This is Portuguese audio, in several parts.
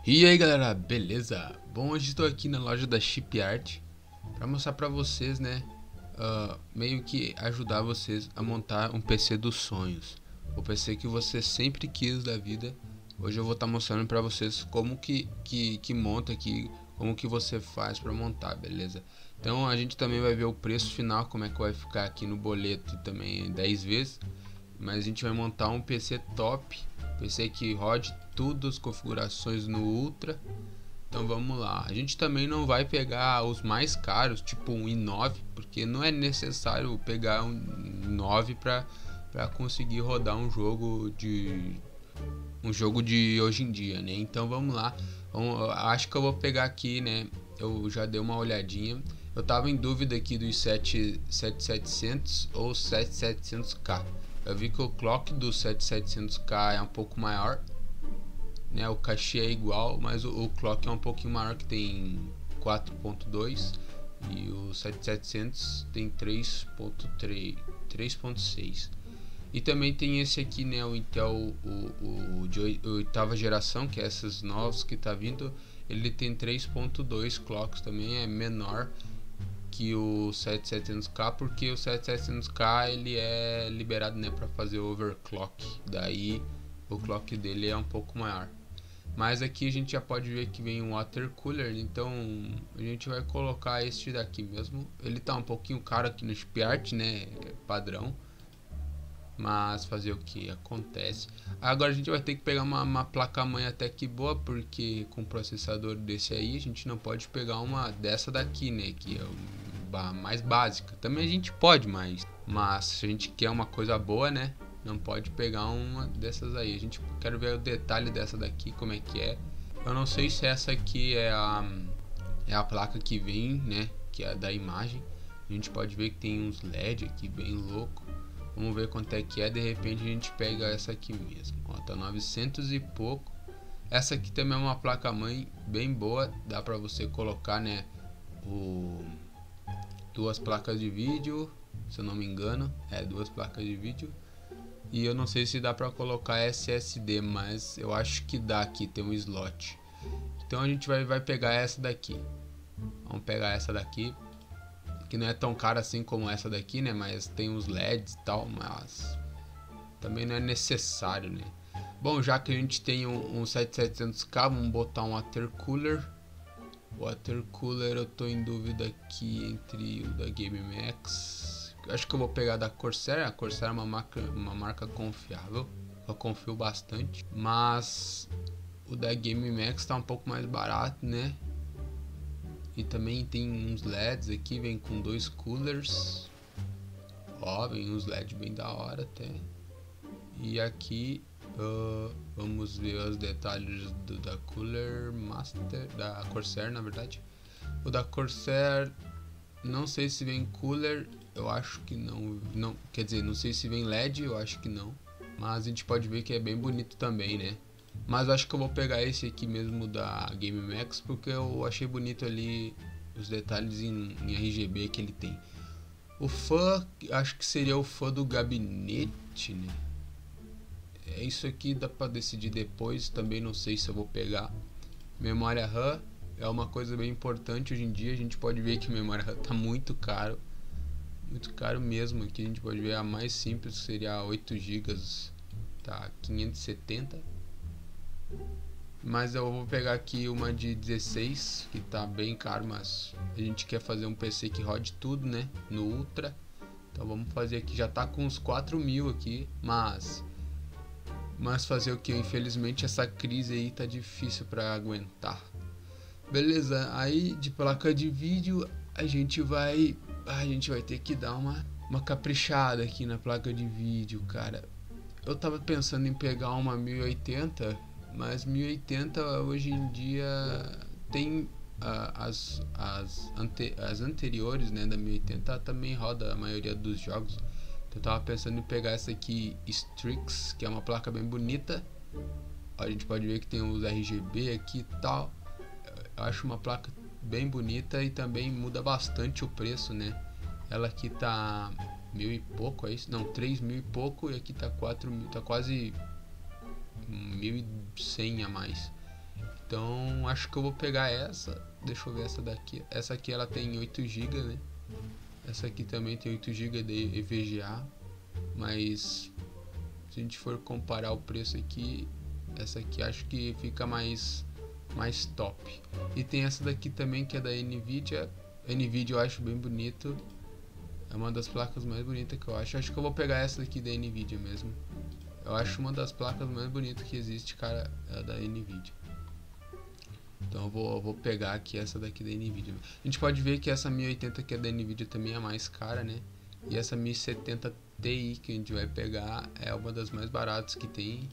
E aí galera, beleza? Bom, hoje estou aqui na loja da Chipart para mostrar para vocês, né, meio que ajudar vocês a montar um PC dos sonhos, o PC que você sempre quis da vida. Hoje eu vou estar mostrando para vocês como que monta aqui, como que você faz para montar, beleza? Então a gente também vai ver o preço final, como é que vai ficar aqui no boleto também 10 vezes. Mas a gente vai montar um PC top, PC que rode tudo as configurações no Ultra. Então vamos lá. A gente também não vai pegar os mais caros, tipo um i9, porque não é necessário pegar um i9 para conseguir rodar um jogo de hoje em dia, né? Então vamos lá. Acho que eu vou pegar aqui, né? Eu já dei uma olhadinha. Eu tava em dúvida aqui dos 7700 ou 7700K. Eu vi que o clock do 7700K é um pouco maior, né? O cachê é igual, mas o clock é um pouquinho maior, que tem 4.2 e o 7700 tem 3.3, 3.6. E também tem esse aqui, né, o Intel de oitava geração, que é essas novas que tá vindo. Ele tem 3.2 clocks, também é menor que o 7700K, porque o 7700K ele é liberado, né, para fazer overclock. Daí o clock dele é um pouco maior. Mas aqui a gente já pode ver que vem um water cooler, então a gente vai colocar este daqui mesmo. Ele tá um pouquinho caro aqui no Spiart, né, padrão. Mas fazer o que acontece. Agora a gente vai ter que pegar uma placa-mãe até que boa, porque com um processador desse aí a gente não pode pegar uma dessa daqui, né, que é a mais básica. Também a gente pode, mas se a gente quer uma coisa boa, né, não pode pegar uma dessas aí. A gente quer ver o detalhe dessa daqui, como é que é. Eu não sei se essa aqui é a placa que vem, né, que é da imagem. A gente pode ver que tem uns LED aqui bem louco. Vamos ver quanto é que é. De repente a gente pega essa aqui mesmo. Ó, tá 900 e pouco. Essa aqui também é uma placa mãe bem boa. Dá pra você colocar, né, duas placas de vídeo, se eu não me engano. É, duas placas de vídeo. E eu não sei se dá pra colocar SSD, mas eu acho que dá aqui, tem um slot. Então a gente vai pegar essa daqui. Vamos pegar essa daqui, que não é tão cara assim como essa daqui, né? Mas tem uns LEDs e tal, mas também não é necessário, né? Bom, já que a gente tem um 7700K, vamos botar um water cooler. Water cooler eu tô em dúvida aqui entre o da GameMax. Acho que eu vou pegar da Corsair. A Corsair é uma marca confiável, eu confio bastante. Mas o da GameMax tá um pouco mais barato, né? E também tem uns LEDs aqui, vem com dois coolers. Ó, vem uns LEDs bem da hora até. E aqui vamos ver os detalhes da Cooler Master, da Corsair na verdade. O da Corsair, não sei se vem cooler, eu acho que não, quer dizer, não sei se vem LED, eu acho que não. Mas a gente pode ver que é bem bonito também, né? Mas eu acho que eu vou pegar esse aqui mesmo da GameMax, porque eu achei bonito ali os detalhes em RGB que ele tem. O fã, acho que seria o fã do gabinete, né? É isso aqui, dá pra decidir depois, também não sei se eu vou pegar. Memória RAM é uma coisa bem importante hoje em dia, a gente pode ver que a memória RAM tá muito caro mesmo. Aqui a gente pode ver a mais simples, que seria 8 GB, tá 570. Mas eu vou pegar aqui uma de 16, que tá bem caro, mas a gente quer fazer um PC que rode tudo, né, no Ultra. Então vamos fazer aqui, já tá com uns 4.000 aqui, mas fazer o que? Infelizmente essa crise aí tá difícil para aguentar. Beleza, aí de placa de vídeo a gente vai ter que dar uma caprichada aqui na placa de vídeo, cara. Eu tava pensando em pegar uma 1080, mas 1080 hoje em dia tem as anteriores, né, da 1080 também roda a maioria dos jogos. Então eu tava pensando em pegar essa aqui, Strix, que é uma placa bem bonita. A gente pode ver que tem os RGB aqui e tal. Eu acho uma placa bem bonita e também muda bastante o preço, né? Ela aqui tá 1.000 e pouco, é isso? Não, 3.000 e pouco, e aqui tá 4.000, tá quase 1.100 a mais. Então acho que eu vou pegar essa. Deixa eu ver essa daqui. Essa aqui ela tem 8 GB, né? Essa aqui também tem 8 GB de EVGA. Mas se a gente for comparar o preço aqui, essa aqui acho que fica mais top. E tem essa daqui também que é da Nvidia. Nvidia eu acho bem bonito. É uma das placas mais bonitas que eu acho. Acho que eu vou pegar essa daqui da Nvidia mesmo. Eu acho uma das placas mais bonitas que existe, cara, é da Nvidia. Então eu vou pegar aqui essa daqui da Nvidia. A gente pode ver que essa 1080 que é da Nvidia também é mais cara, né? E essa 1070 Ti que a gente vai pegar é uma das mais baratas que tem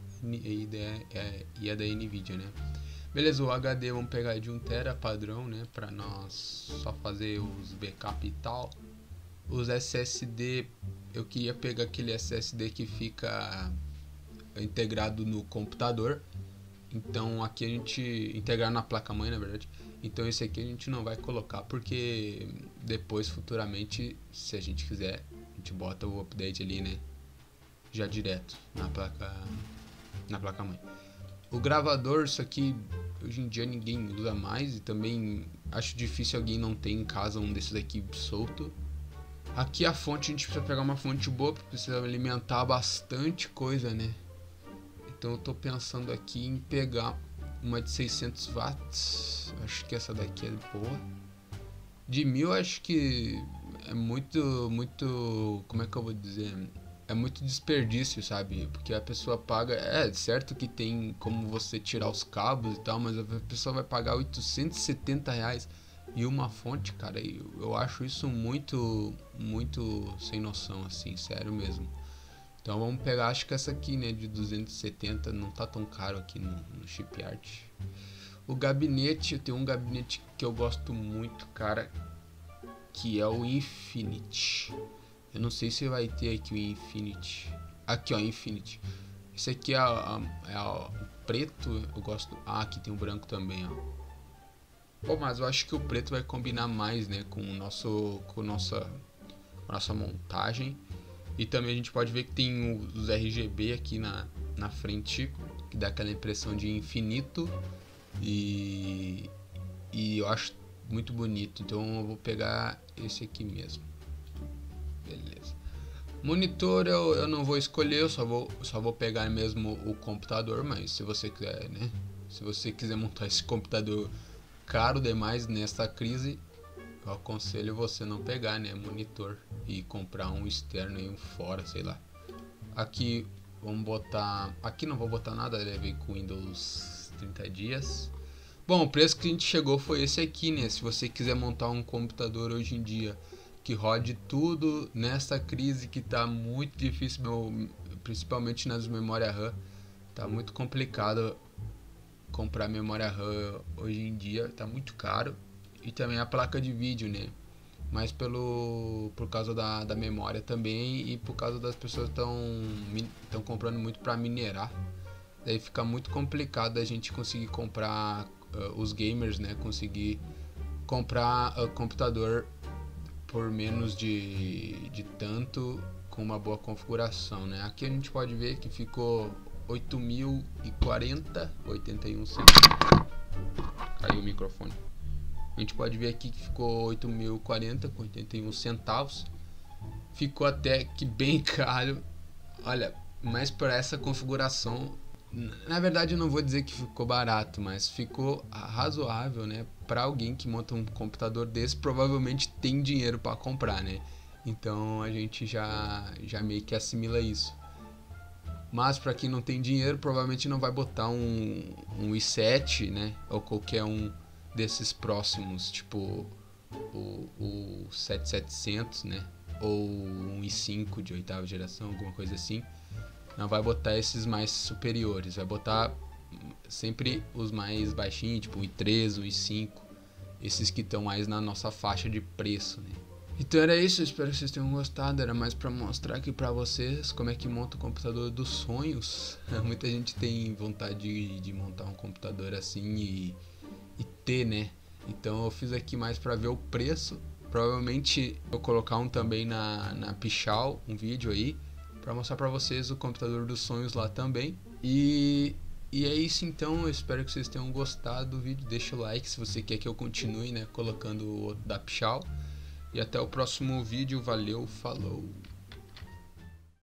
e é da Nvidia, né? Beleza, o HD vamos pegar de 1 TB padrão, né? Pra nós só fazer os backup e tal. Os SSD, eu queria pegar aquele SSD que fica integrado no computador. Então aqui a gente integrar na placa-mãe, na verdade. Então esse aqui a gente não vai colocar porque depois, futuramente, se a gente quiser, a gente bota o update ali, né? Já direto na placa-mãe. O gravador, isso aqui hoje em dia ninguém usa mais e também acho difícil alguém não ter em casa um desses aqui solto. Aqui a fonte, a gente precisa pegar uma fonte boa, porque precisa alimentar bastante coisa, né? Então eu tô pensando aqui em pegar uma de 600 watts, acho que essa daqui é boa. De 1000 acho que é muito, como é que eu vou dizer? É muito desperdício, sabe? Porque a pessoa paga, é certo que tem como você tirar os cabos e tal, mas a pessoa vai pagar 870 reais e uma fonte, cara, eu acho isso muito sem noção, assim, sério mesmo. Então vamos pegar, acho que essa aqui, né, de 270, não tá tão caro aqui no Shipyard. O gabinete, eu tenho um gabinete que eu gosto muito, cara, que é o Infinity. Eu não sei se vai ter aqui o Infinity. Aqui, ó, Infinity. Esse aqui é o preto, eu gosto. Ah, aqui tem o branco também, ó. Pô, mas eu acho que o preto vai combinar mais, né, com nossa montagem. E também a gente pode ver que tem os RGB aqui na frente, que dá aquela impressão de infinito. E eu acho muito bonito, então eu vou pegar esse aqui mesmo. Beleza. Monitor eu não vou escolher, eu só vou pegar mesmo o computador, mas se você quiser, né? Se você quiser montar esse computador caro demais nessa crise, eu aconselho você não pegar, né, monitor e comprar um externo e um fora, sei lá. Aqui vamos botar, aqui não vou botar nada, ele vem com Windows 30 dias. Bom, o preço que a gente chegou foi esse aqui, né? Se você quiser montar um computador hoje em dia que rode tudo nessa crise que tá muito difícil, principalmente nas memórias RAM, tá muito complicado comprar memória RAM hoje em dia, tá muito caro. E também a placa de vídeo, né? Mas por causa da memória também e por causa das pessoas estão comprando muito para minerar. Daí fica muito complicado a gente conseguir comprar, os gamers, né? Conseguir comprar computador por menos de tanto com uma boa configuração, né? Aqui a gente pode ver que ficou 8.040, 81 centavos. Caiu o microfone. A gente pode ver aqui que ficou 8.040 com 81 centavos. Ficou até que bem caro. Olha, mas para essa configuração, na verdade eu não vou dizer que ficou barato, mas ficou razoável, né? Para alguém que monta um computador desse, provavelmente tem dinheiro para comprar, né? Então a gente já meio que assimila isso. Mas para quem não tem dinheiro, provavelmente não vai botar um i7, né? Ou qualquer um desses próximos, tipo o 7700, né? Ou um i5 de 8ª geração, alguma coisa assim. Não vai botar esses mais superiores, vai botar sempre os mais baixinhos, tipo o i3, o i5, esses que estão mais na nossa faixa de preço, né? Então era isso, espero que vocês tenham gostado. Era mais pra mostrar aqui pra vocês como é que monta o computador dos sonhos. Muita gente tem vontade de montar um computador assim e ter, né? Então eu fiz aqui mais pra ver o preço. Provavelmente vou colocar um também na Pichau, um vídeo aí, pra mostrar pra vocês o computador dos sonhos lá também. E E é isso então, eu espero que vocês tenham gostado do vídeo. Deixa o like se você quer que eu continue, né, colocando o outro da Pichau. E até o próximo vídeo, valeu, falou!